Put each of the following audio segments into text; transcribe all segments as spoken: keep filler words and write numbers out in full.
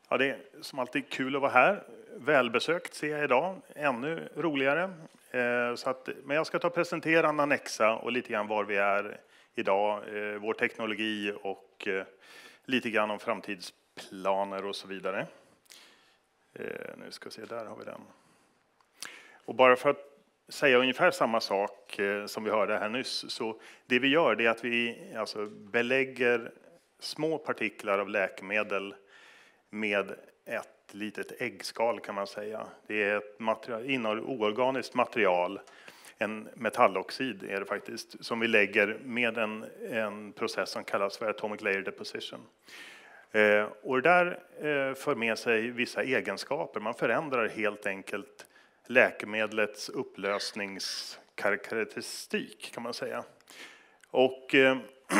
Ja, det är som alltid kul att vara här. Välbesökt ser jag idag, ännu roligare. Eh, så att, men jag ska ta och presentera Nanexa och lite grann var vi är idag, eh, vår teknologi och eh, lite grann om framtidsplaner och så vidare. Eh, nu ska vi se, där har vi den. Och bara för att säga ungefär samma sak eh, som vi hörde här nyss, så det vi gör det är att vi alltså belägger små partiklar av läkemedel med ett litet äggskal kan man säga. Det är ett material, innehåller oorganiskt material, en metalloxid är det faktiskt, som vi lägger med en, en process som kallas för atomic layer deposition. Eh, och det där eh, för med sig vissa egenskaper. Man förändrar helt enkelt läkemedlets upplösningskaraktäristik kan man säga. Och eh,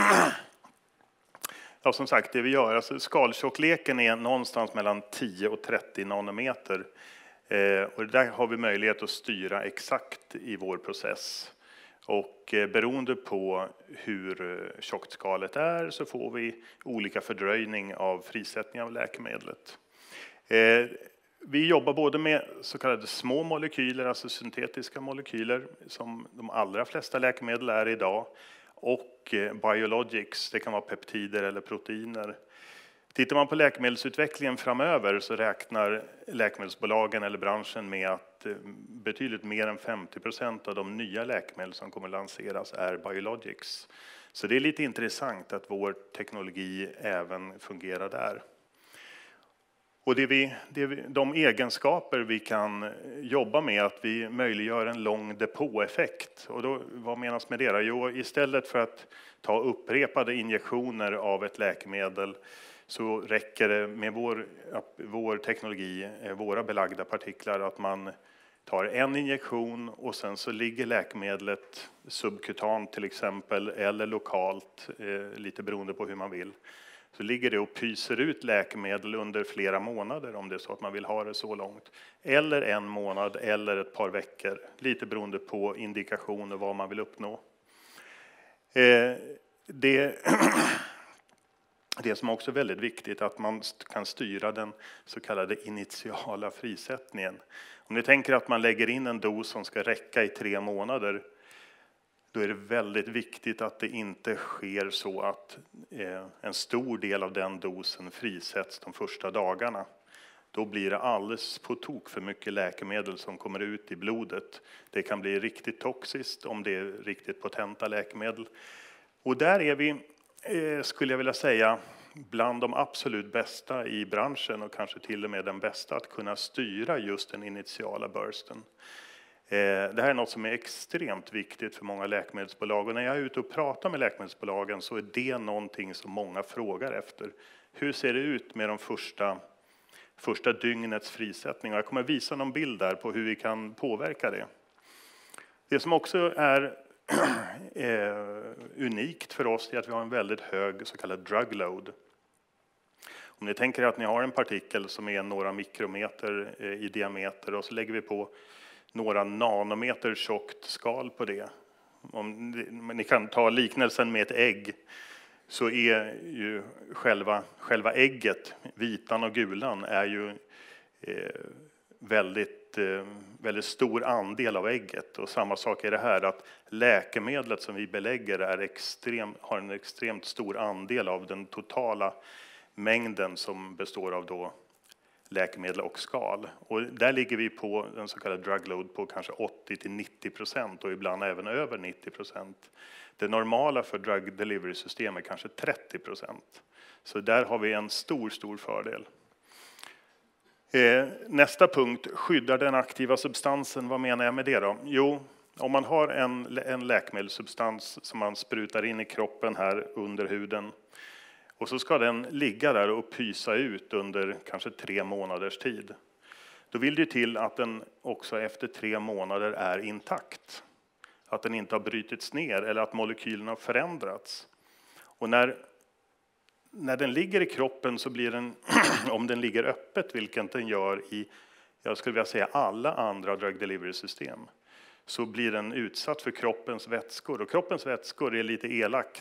ja, som sagt, det vi gör, alltså skaltjockleken är någonstans mellan tio och trettio nanometer. Eh, och där har vi möjlighet att styra exakt i vår process. Och eh, beroende på hur tjockt skalet är så får vi olika fördröjning av frisättning av läkemedlet. Eh, vi jobbar både med så kallade små molekyler, alltså syntetiska molekyler, som de allra flesta läkemedel är idag. Och biologics, det kan vara peptider eller proteiner. Tittar man på läkemedelsutvecklingen framöver så räknar läkemedelsbolagen eller branschen med att betydligt mer än femtio procent av de nya läkemedel som kommer lanseras är biologics. Så det är lite intressant att vår teknologi även fungerar där. Och det vi, det vi, de egenskaper vi kan jobba med, att vi möjliggör en lång depåeffekt. Och då, vad menas med det? Jo, istället för att ta upprepade injektioner av ett läkemedel så räcker det med vår, vår teknologi, våra belagda partiklar, att man tar en injektion och sen så ligger läkemedlet subkutant till exempel eller lokalt, eh, lite beroende på hur man vill. Så ligger det och pyser ut läkemedel under flera månader om det är så att man vill ha det så långt. Eller en månad eller ett par veckor. Lite beroende på indikation och vad man vill uppnå. Eh, det, det som också är väldigt viktigt är att man kan styra den så kallade initiala frisättningen. Om ni tänker att man lägger in en dos som ska räcka i tre månader, då är det väldigt viktigt att det inte sker så att eh, en stor del av den dosen frisätts de första dagarna. Då blir det alldeles på tok för mycket läkemedel som kommer ut i blodet. Det kan bli riktigt toxiskt om det är riktigt potenta läkemedel. Och där är vi, eh, skulle jag vilja säga, bland de absolut bästa i branschen och kanske till och med den bästa att kunna styra just den initiala bursten. Det här är något som är extremt viktigt för många läkemedelsbolag. Och när jag är ute och pratar med läkemedelsbolagen så är det någonting som många frågar efter. Hur ser det ut med de första, första dygnets frisättning? Och jag kommer visa någon bild där på hur vi kan påverka det. Det som också är unikt för oss är att vi har en väldigt hög så kallad drug load. Om ni tänker att ni har en partikel som är några mikrometer i diameter och så lägger vi på några nanometer tjockt skal på det. Om ni kan ta liknelsen med ett ägg, så är ju själva, själva ägget, vitan och gulan, är ju eh, väldigt, eh, väldigt stor andel av ägget. Och samma sak är det här, att läkemedlet som vi belägger är extrem, har en extremt stor andel av den totala mängden som består av då läkemedel och skal. Och där ligger vi på en så kallad drug load på kanske åttio till nittio procent och ibland även över nittio procent. Det normala för drug delivery system är kanske trettio procent. Så där har vi en stor, stor fördel. Eh, nästa punkt, skyddar den aktiva substansen. Vad menar jag med det då? Jo, om man har en, en läkemedelssubstans som man sprutar in i kroppen här under huden, och så ska den ligga där och pysa ut under kanske tre månaders tid. Då vill det till att den också efter tre månader är intakt. Att den inte har brutits ner eller att molekylerna har förändrats. Och när, när den ligger i kroppen så blir den, om den ligger öppet, vilket den gör i, jag skulle vilja säga, alla andra drug delivery system, så blir den utsatt för kroppens vätskor. Och kroppens vätskor är lite elakt.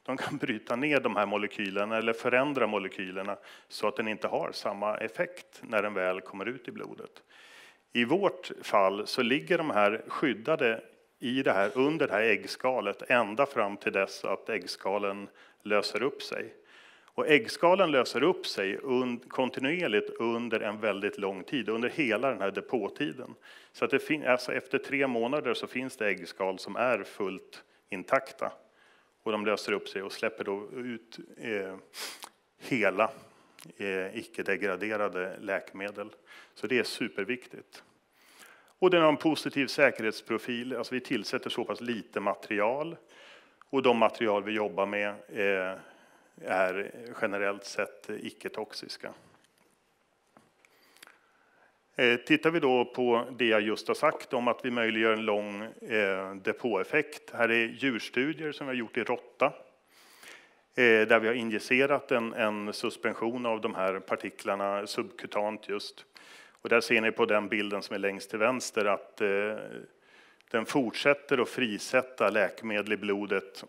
De kan bryta ner de här molekylerna eller förändra molekylerna så att den inte har samma effekt när den väl kommer ut i blodet. I vårt fall så ligger de här skyddade i det här, under det här äggskalet ända fram till dess att äggskalen löser upp sig. Och äggskalen löser upp sig und, kontinuerligt under en väldigt lång tid, under hela den här depåtiden. Så att det fin, alltså efter tre månader så finns det äggskal som är fullt intakta. Och de löser upp sig och släpper då ut eh, hela eh, icke-degraderade läkemedel. Så det är superviktigt. Och den har en positiv säkerhetsprofil. Alltså vi tillsätter så pass lite material. Och de material vi jobbar med eh, är generellt sett icke-toxiska. Eh, tittar vi då på det jag just har sagt om att vi möjliggör en lång eh, depåeffekt. Här är djurstudier som vi har gjort i råtta. Eh, där vi har injicerat en, en suspension av de här partiklarna subkutant just. Och där ser ni på den bilden som är längst till vänster att eh, den fortsätter att frisätta läkemedel i blodet.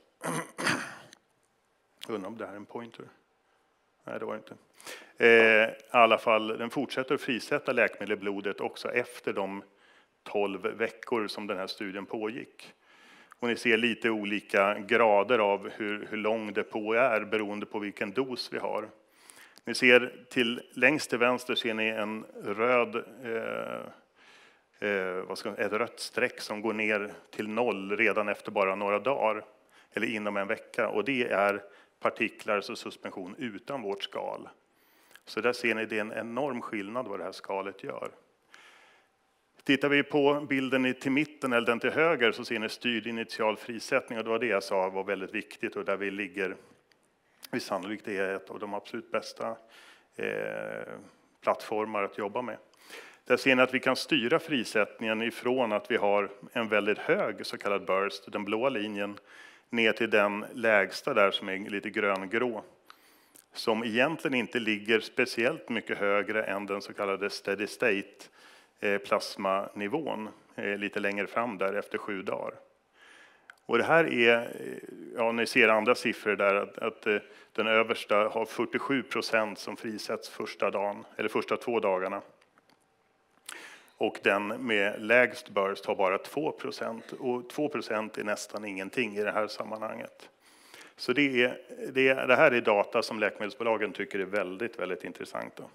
Undrar om det här är en pointer? Nej, det var det inte. Eh, I alla fall, den fortsätter att frisätta läkemedel i blodet också efter de tolv veckor som den här studien pågick. Och ni ser lite olika grader av hur, hur lång depå är beroende på vilken dos vi har. Ni ser till längst till vänster ser ni en röd, eh, eh, vad ska, ett rött streck som går ner till noll redan efter bara några dagar. Eller inom en vecka. Och det är partiklar, alltså suspension, utan vårt skal. Så där ser ni det är en enorm skillnad vad det här skalet gör. Tittar vi på bilden till mitten eller den till höger så ser ni styrd initial frisättning. Och det var det jag sa var väldigt viktigt och där vi ligger. Vi sannolikt är ett av de absolut bästa eh, plattformar att jobba med. Där ser ni att vi kan styra frisättningen ifrån att vi har en väldigt hög så kallad burst, den blåa linjen, ner till den lägsta där som är lite gröngrå. Som egentligen inte ligger speciellt mycket högre än den så kallade steady state eh, plasmanivån eh, lite längre fram där efter sju dagar. Och det här är, ja ni ser andra siffror där, att, att den översta har fyrtiosju procent som frisätts första dagen, eller första två dagarna. Och den med lägst burst har bara två procent. Och två procent är nästan ingenting i det här sammanhanget. Så det, är, det, det här är data som läkemedelsbolagen tycker är väldigt, väldigt intressanta.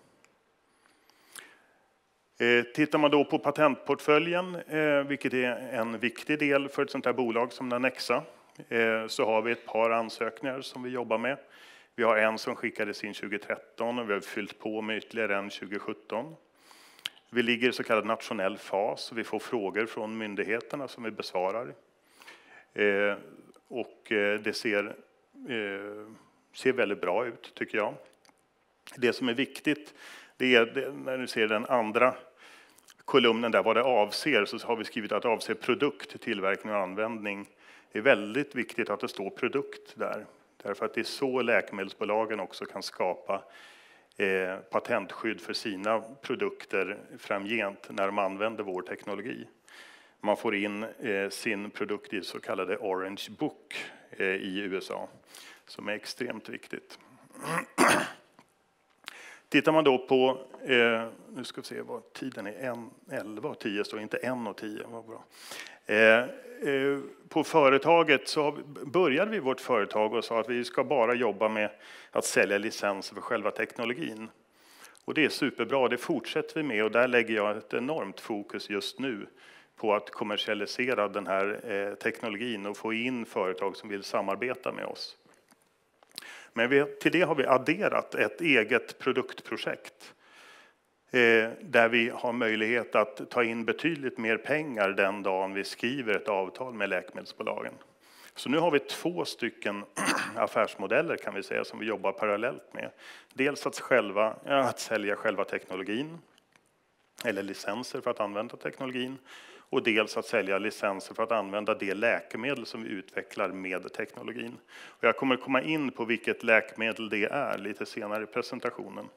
Tittar man då på patentportföljen, vilket är en viktig del för ett sånt här bolag som Nanexa, så har vi ett par ansökningar som vi jobbar med. Vi har en som skickades in tjugohundratretton och vi har fyllt på med ytterligare en tjugosjutton. Vi ligger i så kallad nationell fas och vi får frågor från myndigheterna som vi besvarar. Och det ser, ser väldigt bra ut tycker jag. Det som är viktigt, det är när du ser den andra kolumnen där vad det avser, så har vi skrivit att det avser produkt, tillverkning och användning. Det är väldigt viktigt att det står produkt där. Därför att det är så läkemedelsbolagen också kan skapa eh, patentskydd för sina produkter framgent när de använder vår teknologi. Man får in eh, sin produkt i så kallade Orange Book eh, i U S A, som är extremt viktigt. Tittar man då på, eh, nu ska vi se vad tiden är, elva och tio står inte en och tio, vad bra. Eh, eh, på företaget så började vi vårt företag och sa att vi ska bara jobba med att sälja licenser för själva teknologin. Och det är superbra, det fortsätter vi med och där lägger jag ett enormt fokus just nu på att kommersialisera den här eh, teknologin och få in företag som vill samarbeta med oss. Men vi, till det har vi adderat ett eget produktprojekt eh, där vi har möjlighet att ta in betydligt mer pengar den dagen vi skriver ett avtal med läkemedelsbolagen. Så nu har vi två stycken affärsmodeller kan vi säga som vi jobbar parallellt med. Dels att, själva, ja, att sälja själva teknologin eller licenser för att använda teknologin. Och dels att sälja licenser för att använda det läkemedel som vi utvecklar med teknologin. Och jag kommer komma in på vilket läkemedel det är lite senare i presentationen.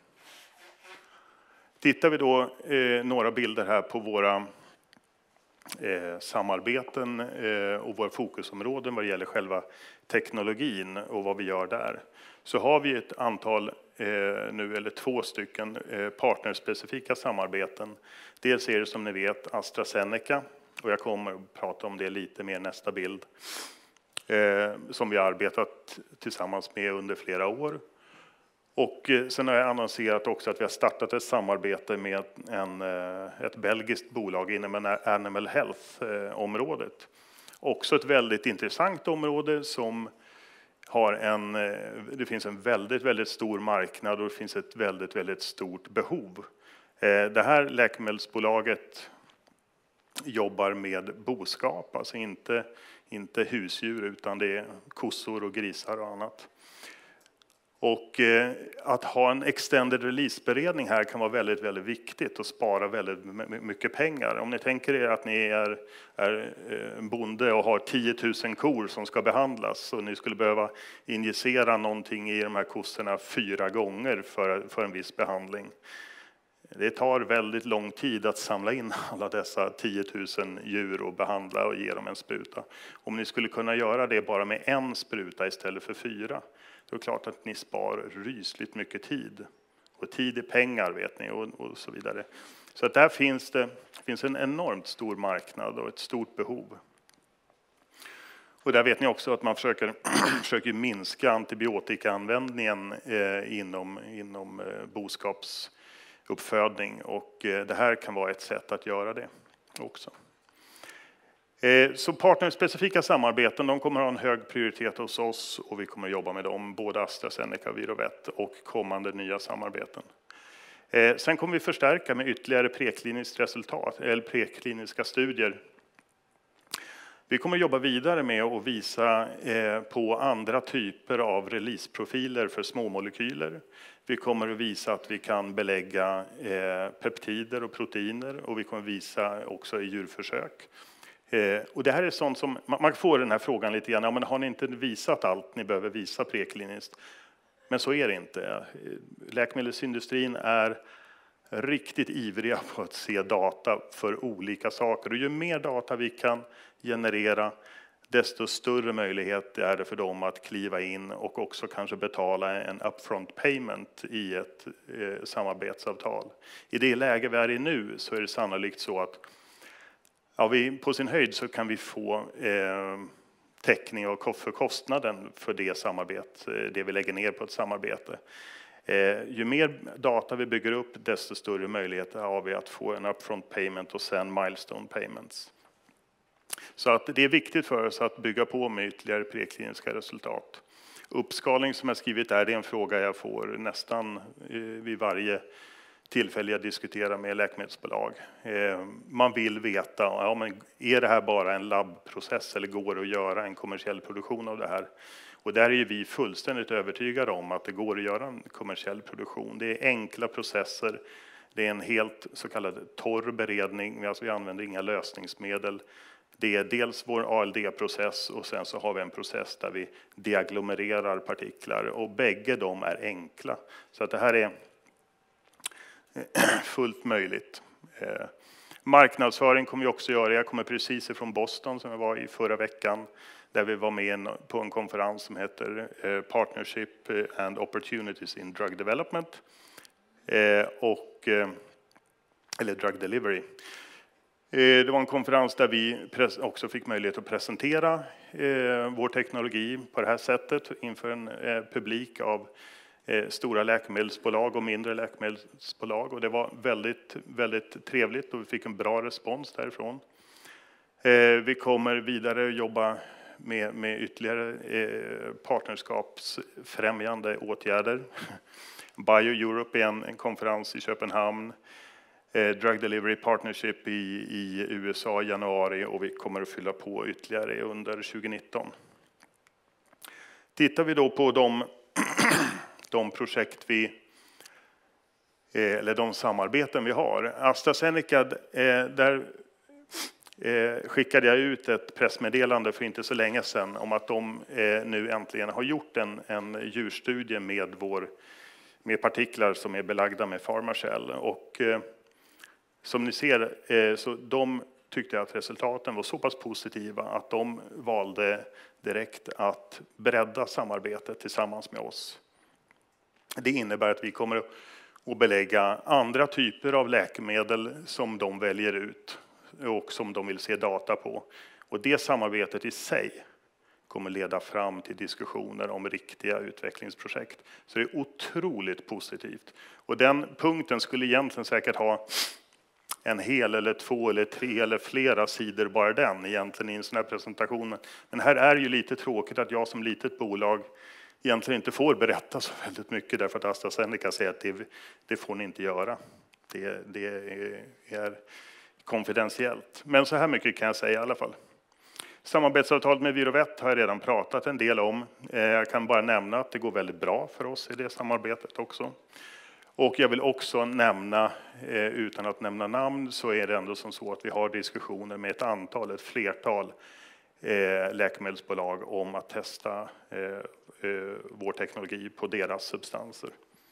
Tittar vi då eh, några bilder här på våra eh, samarbeten eh, och våra fokusområden vad det gäller själva teknologin och vad vi gör där, så har vi ett antal eh, nu, eller två stycken eh, partnerspecifika samarbeten. Dels är det som ni vet AstraZeneca, och jag kommer att prata om det lite mer nästa bild, eh, som vi har arbetat tillsammans med under flera år. Och sen har jag annonserat också att vi har startat ett samarbete med en, ett belgiskt bolag inom Animal Health-området. Också ett väldigt intressant område som har en, det finns en väldigt, väldigt stor marknad och det finns ett väldigt, väldigt stort behov. Det här läkemedelsbolaget jobbar med boskap, alltså inte, inte husdjur utan det är kossor och grisar och annat. Och eh, att ha en extended release-beredning här kan vara väldigt, väldigt viktigt och spara väldigt mycket pengar. Om ni tänker er att ni är, är en bonde och har tio tusen kor som ska behandlas och ni skulle behöva injicera någonting i de här kossorna fyra gånger för, för en viss behandling. Det tar väldigt lång tid att samla in alla dessa tio tusen djur och behandla och ge dem en spruta. Om ni skulle kunna göra det bara med en spruta istället för fyra, då är det klart att ni spar rysligt mycket tid. Och tid är pengar, vet ni, och, och så vidare. Så att där finns det finns en enormt stor marknad och ett stort behov. Och där vet ni också att man försöker, försöker minska antibiotikaanvändningen eh, inom, inom eh, boskapsuppfödning. Och eh, det här kan vara ett sätt att göra det också. Så partnerspecifika samarbeten, de kommer att ha en hög prioritet hos oss och vi kommer att jobba med dem, både AstraZeneca, Virovet och kommande nya samarbeten. Sen kommer vi förstärka med ytterligare prekliniskt resultat, eller prekliniska studier. Vi kommer att jobba vidare med att visa på andra typer av releaseprofiler för småmolekyler. Vi kommer att visa att vi kan belägga peptider och proteiner och vi kommer att visa också i djurförsök. Och det här är sånt som, man får den här frågan lite grann, ja, men har ni inte visat allt ni behöver visa prekliniskt? Men så är det inte. Läkemedelsindustrin är riktigt ivriga på att se data för olika saker. Och ju mer data vi kan generera, desto större möjlighet är det för dem att kliva in och också kanske betala en upfront payment i ett eh, samarbetsavtal. I det läge vi är i nu så är det sannolikt så att ja, vi, på sin höjd så kan vi få eh, täckning av för kostnaden för det samarbete, det vi lägger ner på ett samarbete. Eh, ju mer data vi bygger upp, desto större möjligheter har vi att få en upfront payment och sen milestone payments. Så att det är viktigt för oss att bygga på med ytterligare prekliniska resultat. Uppskalning som jag skrivit där, det är en fråga jag får nästan eh, vid varje tillfälle jag diskuterar med läkemedelsbolag. Eh, man vill veta, ja, men är det här bara en labbprocess eller går det att göra en kommersiell produktion av det här? Och där är vi fullständigt övertygade om att det går att göra en kommersiell produktion. Det är enkla processer, det är en helt så kallad torr beredning, alltså vi använder inga lösningsmedel. Det är dels vår A L D-process och sen så har vi en process där vi deagglomererar partiklar och bägge de är enkla. Så att det här är fullt möjligt. Eh, marknadsföring kommer vi också göra. Jag kommer precis ifrån Boston som jag var i förra veckan. Där vi var med på en konferens som heter eh, Partnership and Opportunities in Drug Development. Eh, och, eh, eller Drug Delivery. Eh, det var en konferens där vi också fick möjlighet att presentera eh, vår teknologi på det här sättet inför en eh, publik av stora läkemedelsbolag och mindre läkemedelsbolag. Och det var väldigt, väldigt trevligt och vi fick en bra respons därifrån. Vi kommer vidare jobba med, med ytterligare partnerskapsfrämjande åtgärder. Bio Europe är en, en konferens i Köpenhamn. Drug Delivery Partnership i, i U S A i januari och vi kommer att fylla på ytterligare under tjugonitton. Tittar vi då på de de projekt vi, eller de samarbeten vi har. AstraZeneca, där skickade jag ut ett pressmeddelande för inte så länge sedan om att de nu äntligen har gjort en, en djurstudie med, vår, med partiklar som är belagda med PharmaShell. Och som ni ser, så de tyckte jag att resultaten var så pass positiva att de valde direkt att bredda samarbetet tillsammans med oss. Det innebär att vi kommer att belägga andra typer av läkemedel som de väljer ut och som de vill se data på. Och det samarbetet i sig kommer leda fram till diskussioner om riktiga utvecklingsprojekt. Så det är otroligt positivt. Och den punkten skulle egentligen säkert ha en hel eller två eller tre eller flera sidor bara den egentligen i en sån här presentation. Men här är ju lite tråkigt att jag som litet bolag egentligen inte får berätta så väldigt mycket därför att AstraZeneca säger att det, det får ni inte göra. Det, det är, är konfidentiellt. Men så här mycket kan jag säga i alla fall. Samarbetsavtalet med Virovet har jag redan pratat en del om. Jag kan bara nämna att det går väldigt bra för oss i det samarbetet också. Och jag vill också nämna, utan att nämna namn, så är det ändå som så att vi har diskussioner med ett antal, ett flertal läkemedelsbolag om att testa vår teknologi på deras substanser.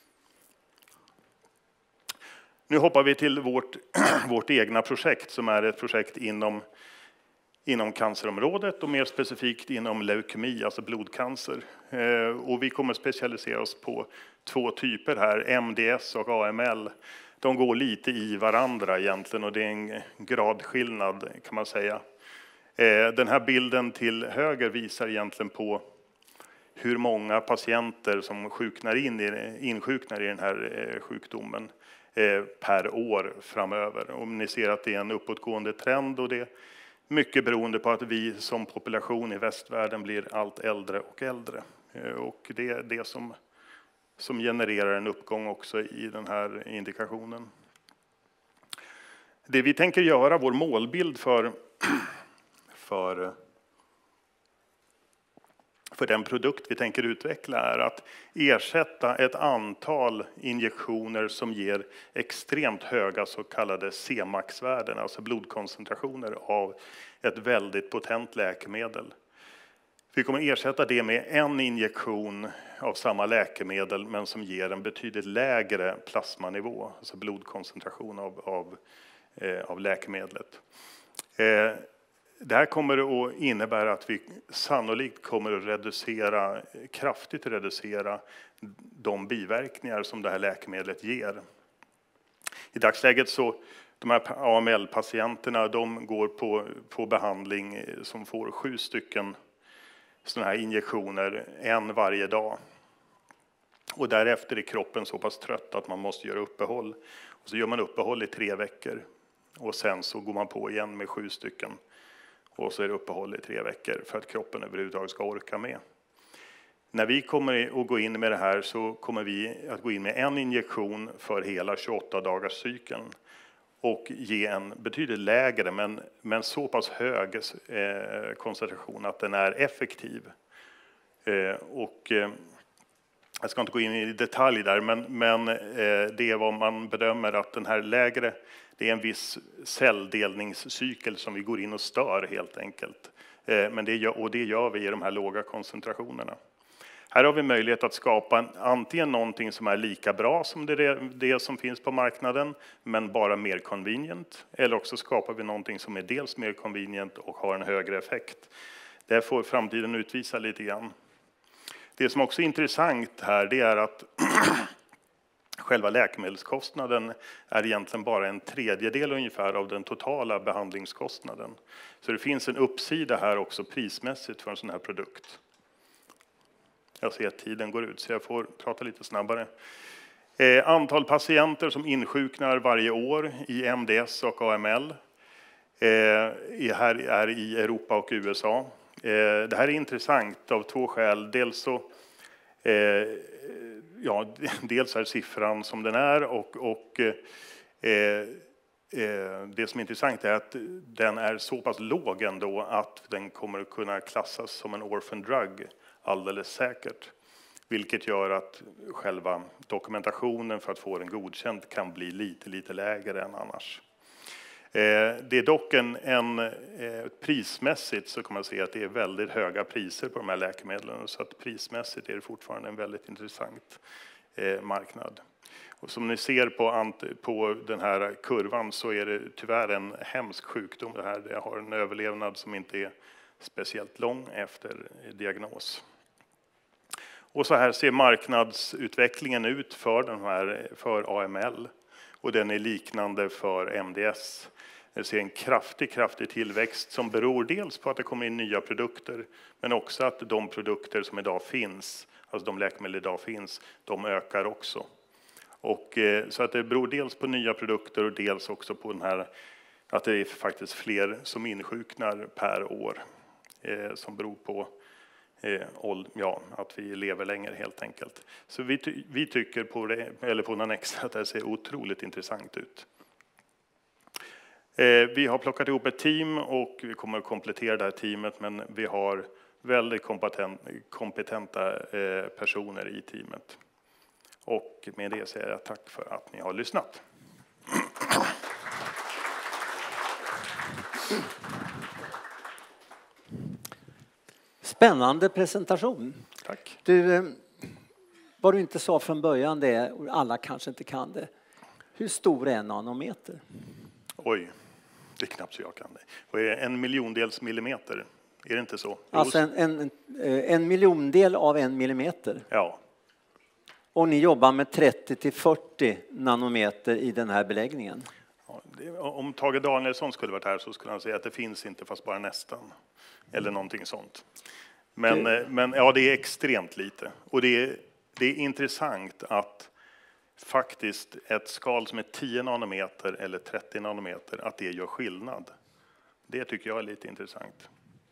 Nu hoppar vi till vårt, vårt egna projekt som är ett projekt inom inom cancerområdet och mer specifikt inom leukemi, alltså blodcancer. Och vi kommer specialisera oss på två typer här, M D S och A M L. De går lite i varandra egentligen och det är en gradskillnad kan man säga. Den här bilden till höger visar egentligen på hur många patienter som sjuknar in i, insjuknar i den här sjukdomen per år framöver. Och ni ser att det är en uppåtgående trend och det mycket beroende på att vi som population i västvärlden blir allt äldre och äldre. Och det är det som, som genererar en uppgång också i den här indikationen. Det vi tänker göra, vår målbild för, för, för den produkt vi tänker utveckla är att ersätta ett antal injektioner som ger extremt höga så kallade C max-värden, alltså blodkoncentrationer av ett väldigt potent läkemedel. Vi kommer ersätta det med en injektion av samma läkemedel men som ger en betydligt lägre plasmanivå, alltså blodkoncentration av, av, eh, av läkemedlet. Eh, Det här kommer att innebära att vi sannolikt kommer att reducera, kraftigt reducera de biverkningar som det här läkemedlet ger. I dagsläget så de här A M L-patienterna de går på, på behandling som får sju stycken sådana här injektioner, en varje dag. Och därefter är kroppen så pass trött att man måste göra uppehåll. Och så gör man uppehåll i tre veckor och sen så går man på igen med sju stycken. Och så är det uppehåll i tre veckor för att kroppen överhuvudtaget ska orka med. När vi kommer att gå in med det här så kommer vi att gå in med en injektion för hela tjugoåtta dagars cykeln. Och ge en betydligt lägre men, men så pass hög eh, koncentration att den är effektiv. Eh, och, eh, jag ska inte gå in i detalj där men, men eh, det är vad man bedömer att den här lägre, det är en viss celldelningscykel som vi går in och stör helt enkelt. Eh, men det gör, och det gör vi i de här låga koncentrationerna. Här har vi möjlighet att skapa en, antingen någonting som är lika bra som det, det som finns på marknaden men bara mer convenient. Eller också skapar vi någonting som är dels mer convenient och har en högre effekt. Det får framtiden utvisa lite grann. Det som också är intressant här det är att själva läkemedelskostnaden är egentligen bara en tredjedel ungefär av den totala behandlingskostnaden. Så det finns en uppsida här också prismässigt för en sån här produkt. Jag ser att tiden går ut så jag får prata lite snabbare. Eh, antal patienter som insjuknar varje år i M D S och A M L eh, är, här är i Europa och U S A. Eh, det här är intressant av två skäl. Dels så eh, ja, dels är siffran som den är och, och eh, eh, det som är intressant är att den är så pass låg ändå att den kommer att kunna klassas som en orphan drug alldeles säkert. Vilket gör att själva dokumentationen för att få den godkänd kan bli lite, lite lägre än annars. Eh, det är dock en, en eh, prismässigt så kan man se att det är väldigt höga priser på de här läkemedlen. Så att prismässigt är det fortfarande en väldigt intressant eh, marknad. Och som ni ser på, på den här kurvan så är det tyvärr en hemsk sjukdom det här. Det har en överlevnad som inte är speciellt lång efter diagnos. Och så här ser marknadsutvecklingen ut för, den här, för A M L. Och den är liknande för M D S. Det ser en kraftig, kraftig tillväxt som beror dels på att det kommer in nya produkter. Men också att de produkter som idag finns, alltså de läkemedel idag finns, de ökar också. Och, så att det beror dels på nya produkter och dels också på den här, att det är faktiskt fler som insjuknar per år. Eh, som beror på eh, ja, att vi lever längre helt enkelt. Så vi, ty vi tycker på, det, eller på Nanexa att det ser otroligt intressant ut. Eh, vi har plockat ihop ett team och vi kommer att komplettera det här teamet, men vi har väldigt kompetent, kompetenta eh, personer i teamet. Och med det säger jag tack för att ni har lyssnat. Spännande presentation. Tack. Du, vad du inte sa från början, det är, och alla kanske inte kan det. Hur stor är en nanometer? Oj, det är knappt så jag kan det. Vad är en miljondels millimeter? Är det inte så? Alltså en, en, en miljondel av en millimeter? Ja. Och ni jobbar med trettio till fyrtio nanometer i den här beläggningen? Ja, det, om Tage Danielsson skulle varit här så skulle han säga att det finns inte, fast bara nästan. Eller någonting sånt. Men, det... men ja, det är extremt lite. Och det är, det är intressant att faktiskt ett skal som är tio nanometer eller trettio nanometer, att det gör skillnad. Det tycker jag är lite intressant.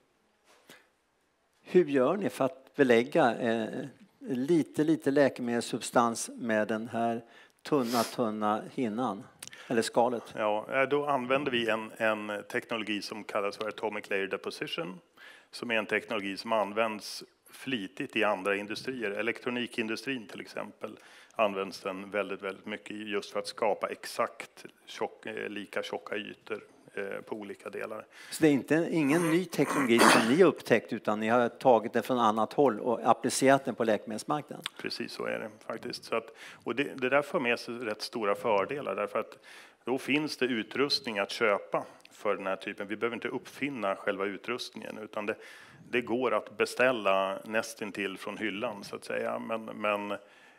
Hur gör ni för att belägga eh, lite, lite läkemedelssubstans med den här tunna, tunna hinnan? Eller skalet? Ja, då använder vi en, en teknologi som kallas för Atomic Layer Deposition. Som är en teknologi som används flitigt i andra industrier. Elektronikindustrin till exempel används den väldigt, väldigt mycket just för att skapa exakt tjock, lika tjocka ytor på olika delar. Så det är inte, ingen ny teknologi som ni har upptäckt, utan ni har tagit det från annat håll och applicerat den på läkemedelsmarknaden? Precis så är det faktiskt. Så att, och det, det där för med sig rätt stora fördelar, därför att då finns det utrustning att köpa för den här typen. Vi behöver inte uppfinna själva utrustningen, utan det, det går att beställa nästintill från hyllan så att säga. Men, men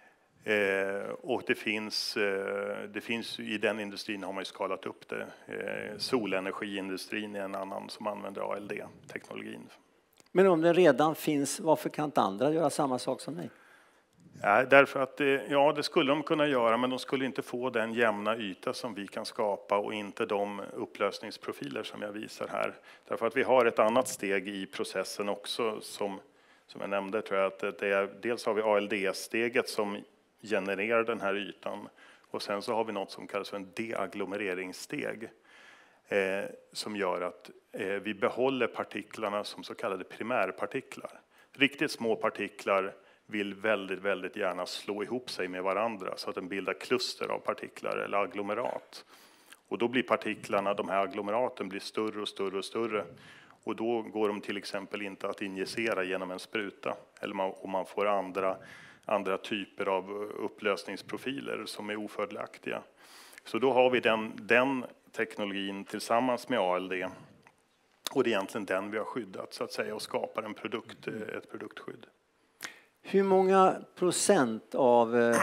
Eh, och det finns, eh, det finns i den industrin har man ju skalat upp det. Eh, solenergiindustrin är en annan som använder A L D-teknologin. Men om det redan finns, varför kan inte andra göra samma sak som ni? Ja, därför att det, ja, det skulle de kunna göra, men de skulle inte få den jämna yta som vi kan skapa och inte de upplösningsprofiler som jag visar här. Därför att vi har ett annat steg i processen också som, som jag nämnde, tror jag, att det är, dels har vi A L D-steget som genererar den här ytan, och sen så har vi något som kallas för en deagglomereringssteg eh, som gör att eh, vi behåller partiklarna som så kallade primärpartiklar. Riktigt små partiklar vill väldigt, väldigt gärna slå ihop sig med varandra så att den bildar kluster av partiklar eller agglomerat. Och då blir partiklarna, de här agglomeraten blir större och större och större. Och då går de till exempel inte att injicera genom en spruta, eller man, om man får andra andra typer av upplösningsprofiler som är ofördelaktiga. Så då har vi den, den teknologin tillsammans med A L D. Och det är egentligen den vi har skyddat så att säga och skapar en produkt, ett produktskydd. Hur många procent av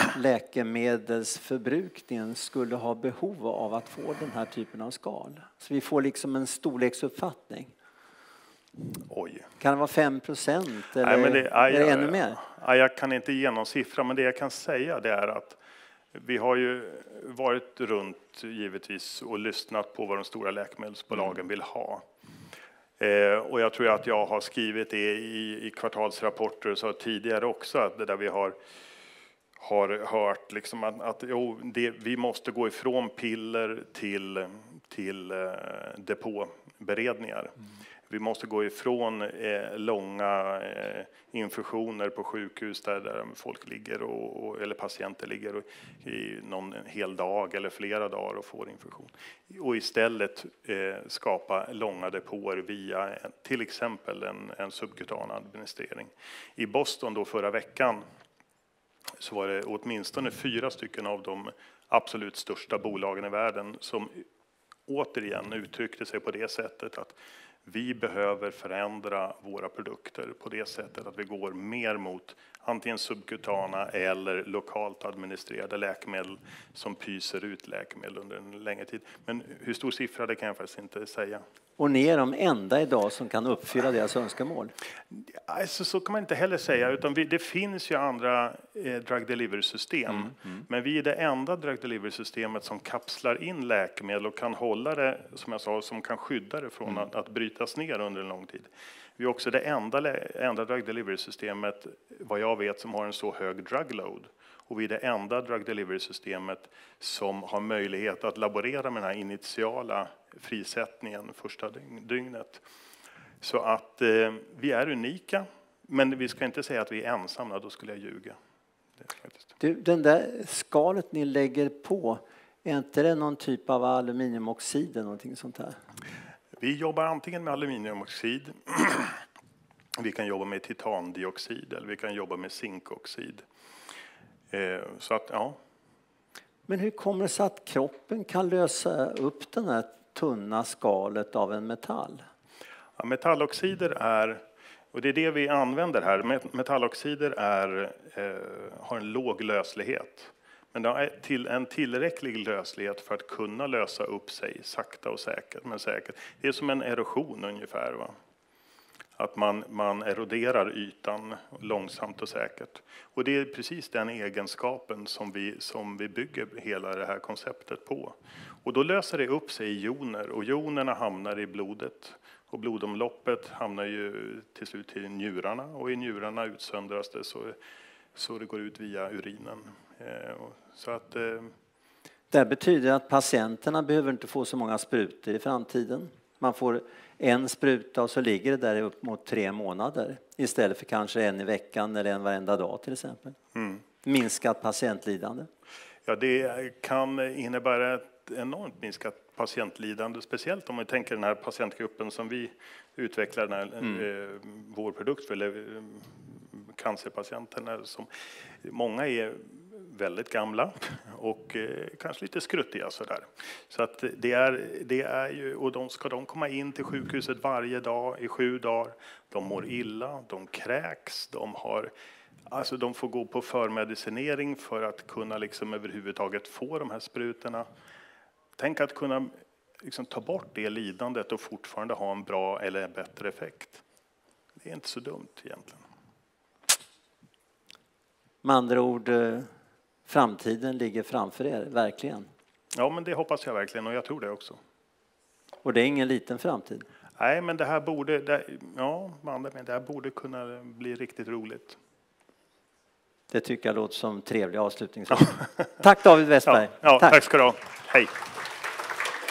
läkemedelsförbrukningen skulle ha behov av att få den här typen av skal? Så vi får liksom en storleksuppfattning. Oj. Kan det vara fem procent eller Nej, men det, aj, är det ännu mer? Aj, jag kan inte ge någon siffra, men det jag kan säga det är att vi har ju varit runt givetvis och lyssnat på vad de stora läkemedelsbolagen mm. vill ha. Eh, och jag tror att jag har skrivit det i, i kvartalsrapporter så tidigare också, att det där vi har, har hört liksom att, att jo, det, vi måste gå ifrån piller till, till eh, depåberedningar. Mm. Vi måste gå ifrån eh, långa eh, infusioner på sjukhus där, där folk ligger och, och, eller patienter ligger och, i någon en hel dag eller flera dagar och får infusion. Och istället eh, skapa långa depåer via en, till exempel en, en subkutan administrering. I Boston då förra veckan så var det åtminstone fyra stycken av de absolut största bolagen i världen som återigen uttryckte sig på det sättet att vi behöver förändra våra produkter på det sättet att vi går mer mot antingen subkutana eller lokalt administrerade läkemedel som pyser ut läkemedel under en längre tid. Men hur stor siffra det kan jag faktiskt inte säga. Och ni är de enda idag som kan uppfylla deras önskemål? Alltså, så kan man inte heller säga, utan vi, det finns ju andra eh, drug delivery-system. Mm, mm. Men vi är det enda drug delivery-systemet som kapslar in läkemedel och kan hålla det, som jag sa, som kan skydda det från mm. att, att brytas ner under en lång tid. Vi är också det enda, enda drug delivery-systemet, vad jag vet, som har en så hög drug load. Och vi är det enda drug delivery-systemet som har möjlighet att laborera med den här initiala frisättningen första dygnet. Så att eh, vi är unika, men vi ska inte säga att vi är ensamma, då skulle jag ljuga. Du, den där skalet ni lägger på, är inte det någon typ av aluminiumoxid eller någonting sånt här? Vi jobbar antingen med aluminiumoxid, vi kan jobba med titandioxid eller vi kan jobba med zinkoxid. Eh, så att, ja. Men hur kommer det sig att kroppen kan lösa upp den här tunna skalet av en metall? Ja, metalloxider är, och det är det vi använder här, metalloxider är, eh, har en låg löslighet. Men det har till, en tillräcklig löslighet för att kunna lösa upp sig sakta och säkert. Men säkert. Det är som en erosion ungefär. Va? Att man, man eroderar ytan långsamt och säkert. Och det är precis den egenskapen som vi, som vi bygger hela det här konceptet på. Och då löser det upp sig i joner. Och jonerna hamnar i blodet. Och blodomloppet hamnar ju till slut till njurarna. Och i njurarna utsöndras det så, så det går ut via urinen. Så att, det betyder att patienterna behöver inte få så många sprutor i framtiden. Man får en spruta och så ligger det där upp mot tre månader. Istället för kanske en i veckan eller en varenda dag till exempel. Mm. Minskat patientlidande. Ja, det kan innebära ett enormt minskat patientlidande. Speciellt om man tänker den här patientgruppen som vi utvecklar, den här, mm. eh, vår produkt för eh, cancerpatienterna. Som, många är väldigt gamla och eh, kanske lite skruttiga sådär. Så att det är, det är ju, och de ska de komma in till sjukhuset varje dag i sju dagar. De mår illa, de kräks, de har, alltså de får gå på förmedicinering för att kunna liksom överhuvudtaget få de här sprutorna. Tänk att kunna liksom ta bort det lidandet och fortfarande ha en bra eller bättre effekt. Det är inte så dumt egentligen. Med andra ord, framtiden ligger framför er, verkligen. Ja, men det hoppas jag verkligen och jag tror det också. Och det är ingen liten framtid? Nej, men det här borde, det, ja, men det här borde kunna bli riktigt roligt. Det tycker jag låter som trevlig avslutning. Tack David Westberg. Ja, ja, tack. tack ska du ha. Hej.